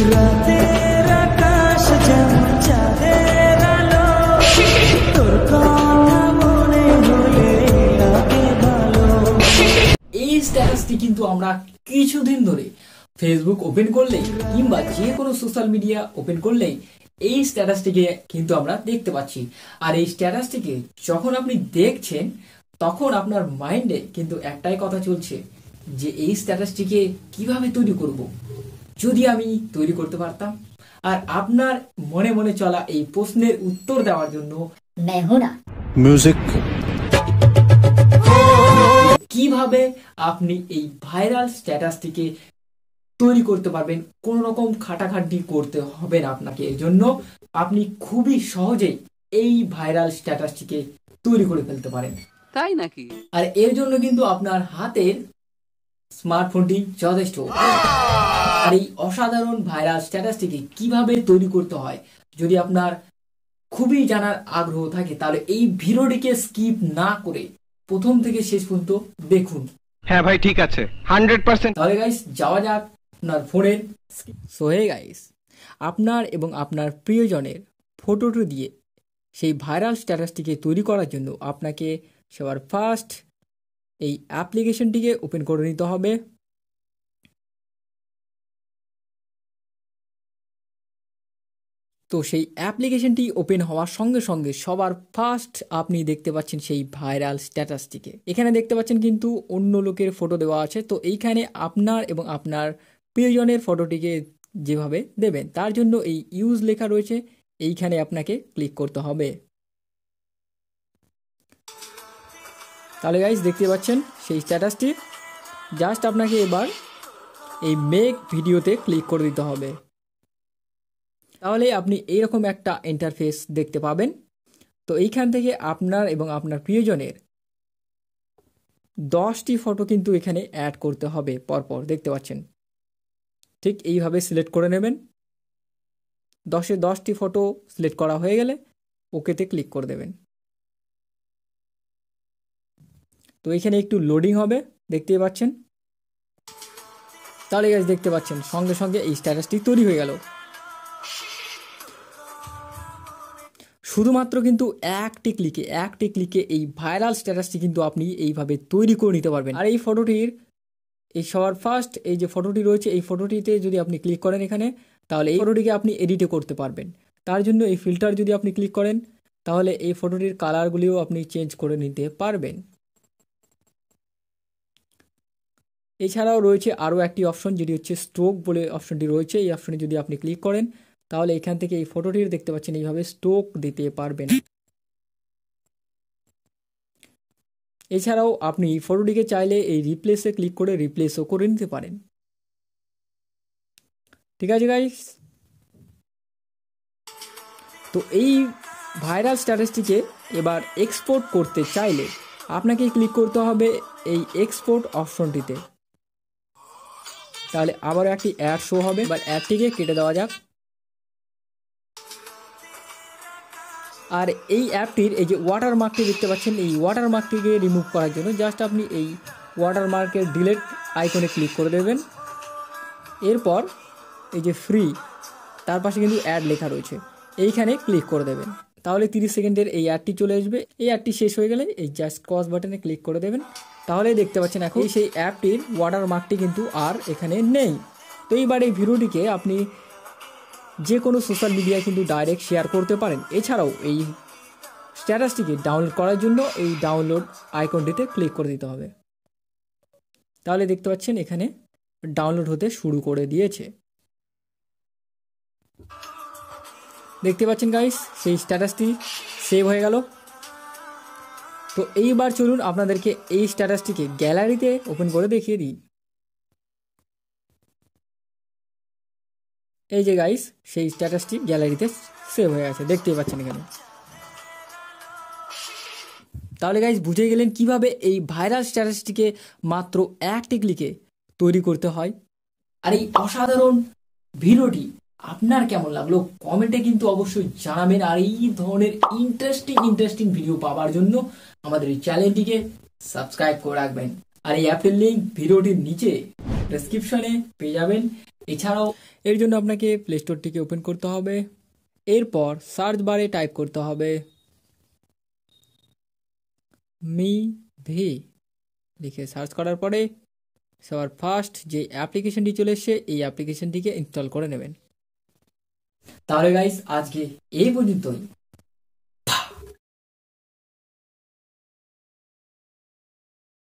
রাতের আকাশ যেমন চাঁদের আলো, তোর কথা মনে হলে লাগে ভালো। এই স্ট্যাটাসটি কিন্তু আমরা কিছুদিন ধরে ফেসবুক ওপেন করলেই কিংবা যে কোনো সোশ্যাল মিডিয়া ওপেন করলেই এই স্ট্যাটাসটিকে কিন্তু আমরা দেখতে পাচ্ছি। আর এই স্ট্যাটাসটিকে যখন আপনি দেখছেন তখন আপনার মাইন্ডে কিন্তু একটাই কথা চলছে যে এই স্ট্যাটাসটিকে কিভাবে তৈরি করব, যদি আমি তৈরি করতে পারতাম। আর আপনার মনে মনে চলা এই প্রশ্নের উত্তর দেওয়ার জন্য মিউজিক কিভাবে আপনি এই ভাইরাল স্ট্যাটাসটিকে তৈরি করতে পারবেন, কোন রকম খাটাখাটি করতে হবে না আপনাকে। এর জন্য আপনি খুবই সহজেই এই ভাইরাল স্ট্যাটাসটিকে তৈরি করে ফেলতে পারেন। তাই নাকি? আর এর জন্য কিন্তু আপনার হাতের স্মার্টফোনটি যথেষ্ট। আর এই অসাধারণ ভাইরাল স্ট্যাটাসটিকে কিভাবে তৈরি করতে হয় যদি আপনার খুবই জানার আগ্রহ থাকে, তাহলে এই ভিডিওটিকে স্কিপ না করে প্রথম থেকে শেষ পর্যন্ত দেখুন। হ্যাঁ ভাই ঠিক আছে 100%। তাহলে গাইস যাওয়া যাক আপনার ফোনের। সো হে গাইস, আপনার এবং আপনার প্রিয়জনের ফটোটি দিয়ে সেই ভাইরাল স্ট্যাটাসটিকে তৈরি করার জন্য আপনাকে সবার ফার্স্ট এই অ্যাপ্লিকেশনটিকে ওপেন করে নিতে হবে। তো সেই অ্যাপ্লিকেশনটি ওপেন হওয়ার সঙ্গে সঙ্গে সবার ফার্স্ট আপনি দেখতে পাচ্ছেন সেই ভাইরাল স্ট্যাটাসটিকে। এখানে দেখতে পাচ্ছেন কিন্তু অন্য লোকের ফটো দেওয়া আছে। তো এইখানে আপনার এবং আপনার প্রিয়জনের ফটোটিকে যেভাবে দেবেন তার জন্য এই ইউজ লেখা রয়েছে, এইখানে আপনাকে ক্লিক করতে হবে। তাহলে গাইস দেখতে পাচ্ছেন সেই স্ট্যাটাসটি। জাস্ট আপনাকে এবার এই মেক ভিডিওতে ক্লিক করে দিতে হবে। তাহলে আপনি এইরকম একটা ইন্টারফেস দেখতে পাবেন। তো এইখান থেকে আপনার এবং আপনার প্রিয়জনের 10টি ফটো কিন্তু এখানে অ্যাড করতে হবে পরপর, দেখতে পাচ্ছেন। ঠিক এইভাবে সিলেক্ট করে নেবেন। 10টি ফটো সিলেক্ট করা হয়ে গেলে ওকেতে ক্লিক করে দেবেন। তো এখানে একটু লোডিং হবে, দেখতেই পাচ্ছেন। তাহলে গাইস দেখতে পাচ্ছেন সঙ্গে সঙ্গে এই স্ট্যাটাসটি তৈরি হয়ে গেল। শুধুমাত্র কিন্তু একটি ক্লিকে এই ভাইরাল স্ট্যাটাসটি কিন্তু আপনি এইভাবে তৈরি করে নিতে পারবেন। আর এই ফটোটির এই সবার ফার্স্ট এই যে ফটোটি রয়েছে, এই ফটোটিতে যদি আপনি ক্লিক করেন এখানে, তাহলে এই ফটোটিকে আপনি এডিটও করতে পারবেন। তার জন্য এই ফিল্টার যদি আপনি ক্লিক করেন তাহলে এই ফটোটির কালারগুলিও আপনি চেঞ্জ করে নিতে পারবেন। এছাড়াও রয়েছে আরও একটি অপশন, যেটি হচ্ছে স্ট্রোক বলে অপশনটি রয়েছে। এই অপশনে যদি আপনি ক্লিক করেন তাহলে এখান থেকে এই ফটোটির দেখতে পাচ্ছেন এইভাবে স্ট্রোক দিতে পারবেন। এছাড়াও আপনি ফটোটিকে চাইলে এই রিপ্লেসে ক্লিক করে রিপ্লেসও করে নিতে পারেন। ঠিক আছে গাইস, তো এই ভাইরাল স্ট্যাটাসটিকে এবার এক্সপোর্ট করতে চাইলে আপনাকে ক্লিক করতে হবে এই এক্সপোর্ট অপশনটিতে। তাহলে আবারও একটি অ্যাড শো হবে, এবার অ্যাডটিকে কেটে দেওয়া যাক। আর এই অ্যাপটির এই যে ওয়াটারমার্কটি দেখতে পাচ্ছেন, এই ওয়াটারমার্কটিকে রিমুভ করার জন্য জাস্ট আপনি এই ওয়াটারমার্কের ডিলিট আইকনে ক্লিক করে দেবেন। এরপর এই যে ফ্রি তার পাশে কিন্তু অ্যাড লেখা রয়েছে, এইখানে ক্লিক করে দেবেন। তাহলে 30 সেকেন্ডের এই অ্যাডটি চলে আসবে। এই অ্যাডটি শেষ হয়ে গেলে এই জাস্ট ক্রস বাটনে ক্লিক করে দেবেন। তাহলে দেখতে পাচ্ছেন এখন সেই অ্যাপটির ওয়াটারমার্কটি কিন্তু আর এখানে নেই। তো এইবার এই ভিডিওটিকে আপনি যে কোনো সোশ্যাল মিডিয়ায় কিন্তু ডাইরেক্ট শেয়ার করতে পারেন। এছাড়াও এই স্ট্যাটাসটিকে ডাউনলোড করার জন্য এই ডাউনলোড আইকনটিতে ক্লিক করে দিতে হবে। তাহলে দেখতে পাচ্ছেন এখানে ডাউনলোড হতে শুরু করে দিয়েছে। দেখতে পাচ্ছেন গাইস সেই স্ট্যাটাসটি সেভ হয়ে গেল। তো এইবার চলুন আপনাদেরকে এই স্ট্যাটাসটিকে গ্যালারিতে ওপেন করে দেখিয়ে দিই। এই যে গাইস সেই স্ট্যাটাসটি গ্যালারিতে সেভ হয়ে গেছে, দেখতেই পাচ্ছেন এখানে। তাহলে গাইস বুঝে গেলেন কিভাবে এই ভাইরাল স্ট্যাটাসটিকে মাত্র একটি ক্লিকে তৈরি করতে হয়। আর এই অসাধারণ ভিডিওটি আপনার কেমন লাগলো কমেন্টে কিন্তু অবশ্যই জানাবেন। আর এই ধরনের ইন্টারেস্টিং ভিডিও পাওয়ার জন্য আমাদের এই চ্যানেলটিকে সাবস্ক্রাইব করে রাখবেন। আর এই অ্যাপের লিঙ্ক ভিডিওটির নিচে ডেসক্রিপশনে পেয়ে যাবেন। এছাড়াও এর জন্য আপনাকে প্লে স্টোরটিকে ওপেন করতে হবে। এরপর সার্চ বারে টাইপ করতে হবে মি ভি লিখে সার্চ করার পরে সবার ফার্স্ট যে অ্যাপ্লিকেশনটি চলে এসছে এই অ্যাপ্লিকেশনটিকে ইনস্টল করে নেবেন। তাহলে গাইস আজকে এই পর্যন্তই।